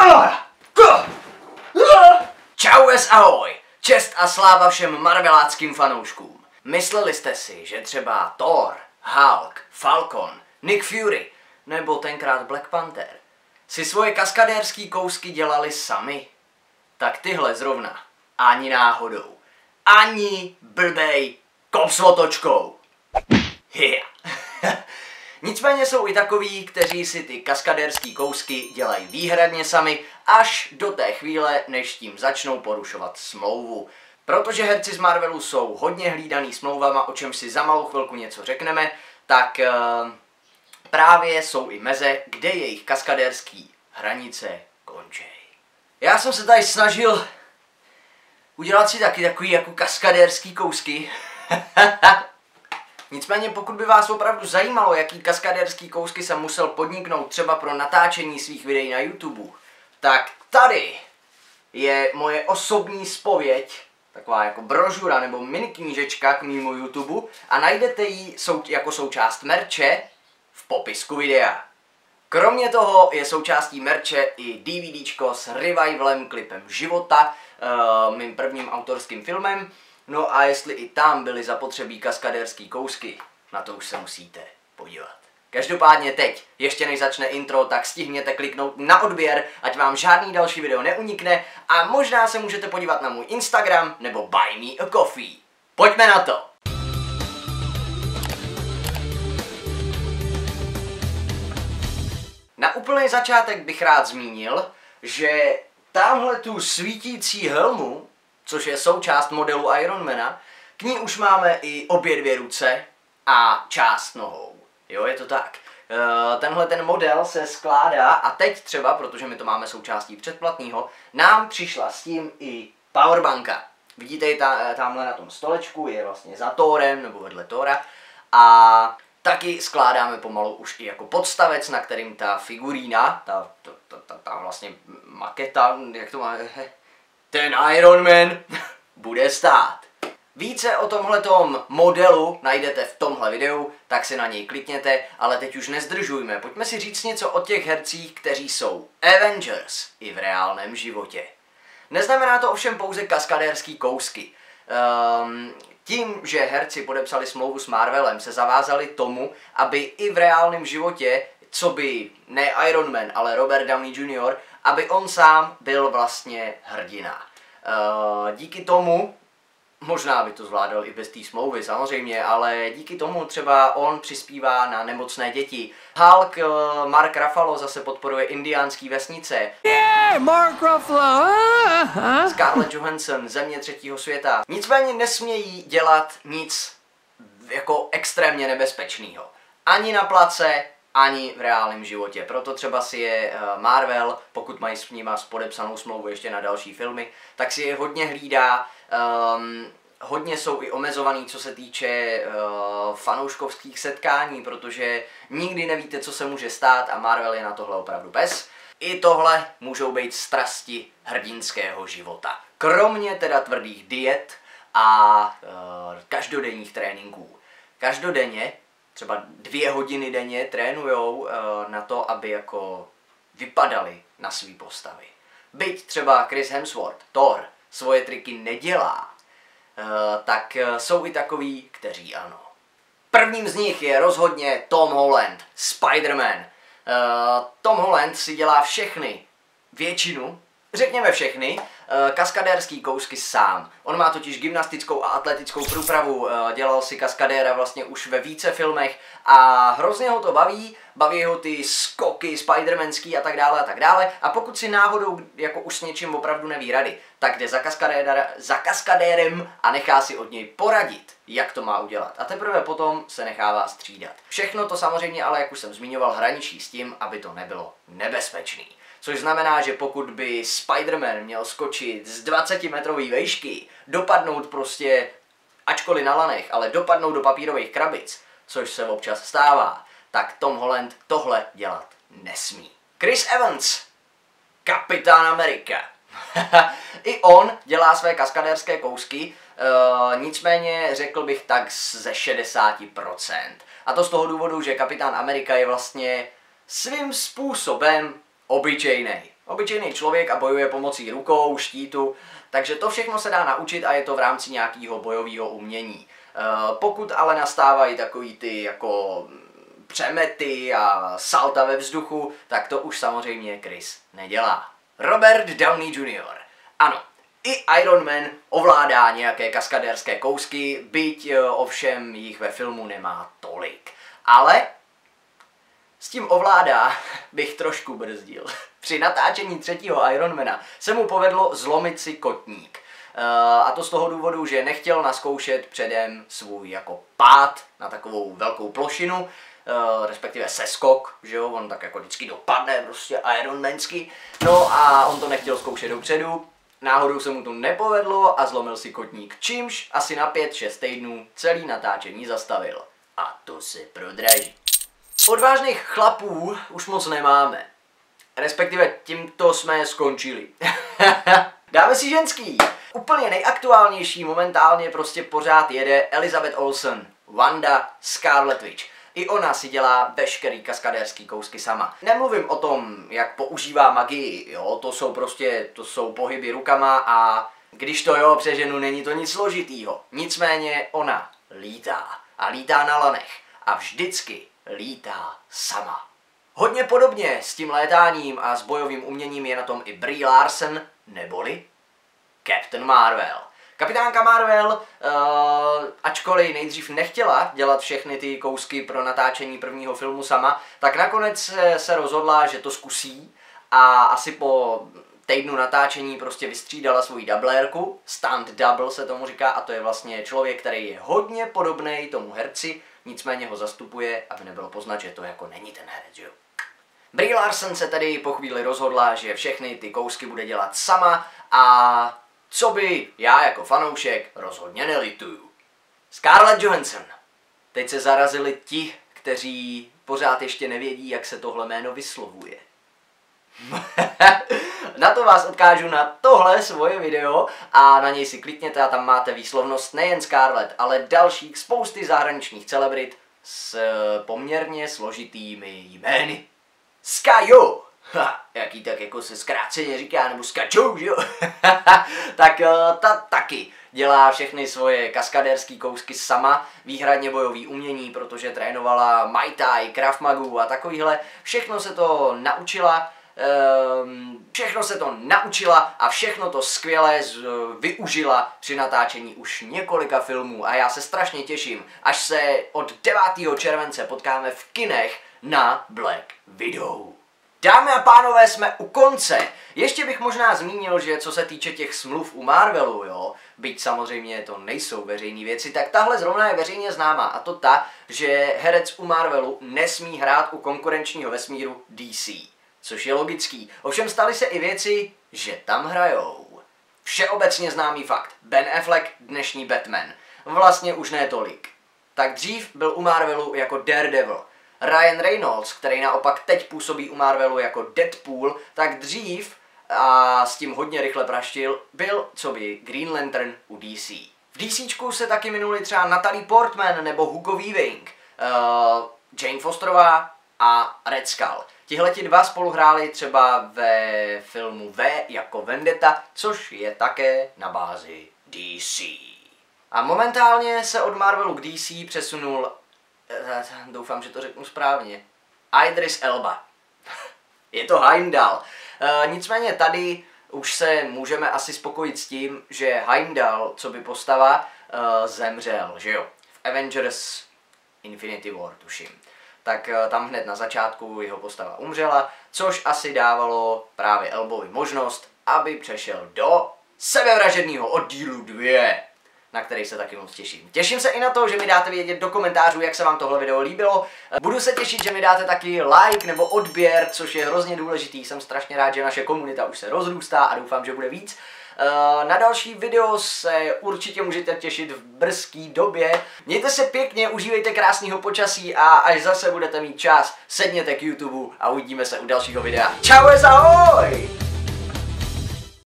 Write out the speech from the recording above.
Čaues ahoj! Čest a sláva všem marveláckým fanouškům. Mysleli jste si, že třeba Thor, Hulk, Falcon, Nick Fury nebo tenkrát Black Panther si svoje kaskadérský kousky dělali sami? Tak tyhle zrovna ani náhodou. Ani blbej kop s otočkou. Yeah. Nicméně jsou i takoví, kteří si ty kaskadérský kousky dělají výhradně sami až do té chvíle, než tím začnou porušovat smlouvu. Protože herci z Marvelu jsou hodně hlídaný smlouvama, o čem si za malou chvilku něco řekneme, tak právě jsou i meze, kde jejich kaskadérský hranice končí. Já jsem se tady snažil udělat si taky takový jako kaskadérský kousky. Nicméně pokud by vás opravdu zajímalo, jaký kaskadérský kousky jsem musel podniknout třeba pro natáčení svých videí na YouTube, tak tady je moje osobní zpověď, taková jako brožura nebo mini knížečka k mému YouTube a najdete ji jako součást merče v popisku videa. Kromě toho je součástí merče i DVDčko s revivalem klipem života, mým prvním autorským filmem. No a jestli i tam byly zapotřebí kaskadérský kousky, na to už se musíte podívat. Každopádně teď, ještě než začne intro, tak stihněte kliknout na odběr, ať vám žádný další video neunikne a možná se můžete podívat na můj Instagram nebo Buy Me a Coffee. Pojďme na to! Na úplný začátek bych rád zmínil, že tamhle tu svítící helmu, což je součást modelu Ironmana, k ní už máme i obě dvě ruce a část nohou. Jo, je to tak. Tenhle ten model se skládá a teď třeba, protože my to máme součástí předplatného, nám přišla s tím i powerbanka. Vidíte ji tamhle na tom stolečku, je vlastně za Thorem nebo vedle Thora a taky skládáme pomalu už i jako podstavec, na kterým ta figurína, ta vlastně maketa, jak to má, ten Iron Man bude stát. Více o tomhletom modelu najdete v tomhle videu, tak si na něj klikněte, ale teď už nezdržujme. Pojďme si říct něco o těch hercích, kteří jsou Avengers i v reálném životě. Neznamená to ovšem pouze kaskadérský kousky. Tím, že herci podepsali smlouvu s Marvelem, se zavázali tomu, aby i v reálném životě, co by ne Iron Man, ale Robert Downey Jr., aby on sám byl vlastně hrdina. Díky tomu, možná by to zvládal i bez té smlouvy samozřejmě, ale díky tomu třeba on přispívá na nemocné děti. Hulk, Mark Ruffalo zase podporuje indiánský vesnice. Yeah, Mark Ruffalo! Scarlett Johansson, země třetího světa. Nicméně nesmějí dělat nic jako extrémně nebezpečného. Ani na place, ani v reálném životě. Proto třeba si je Marvel, pokud mají s nima podepsanou smlouvu ještě na další filmy, tak si je hodně hlídá. Hodně jsou i omezovaný, co se týče fanouškovských setkání, protože nikdy nevíte, co se může stát a Marvel je na tohle opravdu bez. I tohle můžou být strasti hrdinského života. Kromě teda tvrdých diet a každodenních tréninků. Každodenně, třeba 2 hodiny denně trénujou na to, aby jako vypadali na svý postavy. Byť třeba Chris Hemsworth, Thor, svoje triky nedělá, tak jsou i takoví, kteří ano. Prvním z nich je rozhodně Tom Holland, Spider-Man. Tom Holland si dělá většinu, řekněme všechny, kaskadérský kousky sám. On má totiž gymnastickou a atletickou průpravu, dělal si kaskadéra vlastně už ve více filmech a hrozně ho to baví ho ty skoky spidermanský a tak dále a pokud si náhodou jako už s něčím opravdu neví rady, tak jde za kaskadérem a nechá si od něj poradit, jak to má udělat a teprve potom se nechává střídat. Všechno to samozřejmě ale, jak už jsem zmiňoval, hraničí s tím, aby to nebylo nebezpečný. Což znamená, že pokud by Spider-Man měl skočit z 20-metrové vejšky, dopadnout prostě, ačkoliv na lanech, ale dopadnout do papírových krabic, což se občas stává, tak Tom Holland tohle dělat nesmí. Chris Evans, Kapitán Amerika. I on dělá své kaskadérské kousky, nicméně řekl bych tak ze 60%. A to z toho důvodu, že Kapitán Amerika je vlastně svým způsobem obyčejnej. obyčejný člověk a bojuje pomocí rukou, štítu, takže to všechno se dá naučit a je to v rámci nějakého bojového umění. Pokud ale nastávají takový ty jako přemety a salta ve vzduchu, tak to už samozřejmě Chris nedělá. Robert Downey Jr. Ano, i Iron Man ovládá nějaké kaskadérské kousky, byť ovšem jich ve filmu nemá tolik. Ale s tím ovládá bych trošku brzdil. Při natáčení 3. Ironmana se mu povedlo zlomit si kotník. A to z toho důvodu, že nechtěl naskoušet předem svůj jako pád na takovou velkou plošinu, respektive seskok, že jo, on tak jako vždycky dopadne prostě ironmansky. No a on to nechtěl zkoušet dopředu, náhodou se mu to nepovedlo a zlomil si kotník, čímž asi na 5-6 týdnů celý natáčení zastavil. A to se prodraží. Odvážných chlapů už moc nemáme. Respektive tímto jsme skončili. Dáme si ženský. Úplně nejaktuálnější momentálně prostě pořád jede Elizabeth Olsen, Wanda Scarlet Witch. I ona si dělá veškerý kaskadérský kousky sama. Nemluvím o tom, jak používá magii, jo, to jsou pohyby rukama a když to jo přeženu, není to nic složitýho. Nicméně ona lítá a lítá na lanech a vždycky lítá sama. Hodně podobně s tím létáním a s bojovým uměním je na tom i Brie Larson, neboli Captain Marvel. Kapitánka Marvel, ačkoliv nejdřív nechtěla dělat všechny ty kousky pro natáčení prvního filmu sama, tak nakonec se rozhodla, že to zkusí a asi po týdnu natáčení prostě vystřídala svoji dublérku, stunt double se tomu říká, a to je vlastně člověk, který je hodně podobný tomu herci, nicméně ho zastupuje, aby nebylo poznat, že to jako není ten herec, jo. Brie Larson se tedy po chvíli rozhodla, že všechny ty kousky bude dělat sama a co by já jako fanoušek rozhodně nelituju. Scarlett Johansson. Teď se zarazili ti, kteří pořád ještě nevědí, jak se tohle jméno vyslovuje. Na to vás odkážu na tohle svoje video a na něj si klikněte a tam máte výslovnost nejen Scarlett, ale dalších spousty zahraničních celebrit s poměrně složitými jmény. Skajo! Jaký tak jako se zkráceně říká, nebo skačou, že jo? Tak ta taky dělá všechny svoje kaskadérský kousky sama, výhradně bojový umění, protože trénovala Muay Thai, Krav Magu a takovýhle. Všechno se to naučila a všechno to skvěle využila při natáčení už několika filmů a já se strašně těším, až se od 9. července potkáme v kinech na Black Widow. Dámy a pánové, jsme u konce. Ještě bych možná zmínil, že co se týče těch smluv u Marvelu, jo, byť samozřejmě to nejsou veřejné věci, tak tahle zrovna je veřejně známá, a to ta, že herec u Marvelu nesmí hrát u konkurenčního vesmíru DC, což je logický. Ovšem staly se i věci, že tam hrajou. Všeobecně známý fakt, Ben Affleck, dnešní Batman. Vlastně už ne tolik. Tak dřív byl u Marvelu jako Daredevil. Ryan Reynolds, který naopak teď působí u Marvelu jako Deadpool, tak dřív, a s tím hodně rychle praštil, byl coby Green Lantern u DC. V DCčku se taky minuli třeba Natalie Portman nebo Hugo Weaving, Jane Fosterová a Red Skull. Tihleti dva spolu hráli třeba ve filmu V jako Vendetta, což je také na bázi DC. A momentálně se od Marvelu k DC přesunul, doufám, že to řeknu správně, Idris Elba. Je to Heimdall. Nicméně tady už se můžeme asi spokojit s tím, že Heimdall, co by postava, zemřel, že jo? V Avengers Infinity War, tuším. Tak tam hned na začátku jeho postava umřela, což asi dávalo právě Elbovi možnost, aby přešel do sebevražedného oddílu 2, na který se taky moc těším. Těším se i na to, že mi dáte vědět do komentářů, jak se vám tohle video líbilo. Budu se těšit, že mi dáte taky like nebo odběr, což je hrozně důležitý. Jsem strašně rád, že naše komunita už se rozrůstá a doufám, že bude víc. Na další video se určitě můžete těšit v brzké době. Mějte se pěkně, užívejte krásného počasí a až zase budete mít čas, sedněte k YouTube a uvidíme se u dalšího videa. Čau, ahoj!